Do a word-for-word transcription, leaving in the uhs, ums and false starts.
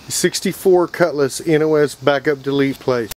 sixty-four Cutlass N O S backup delete plate.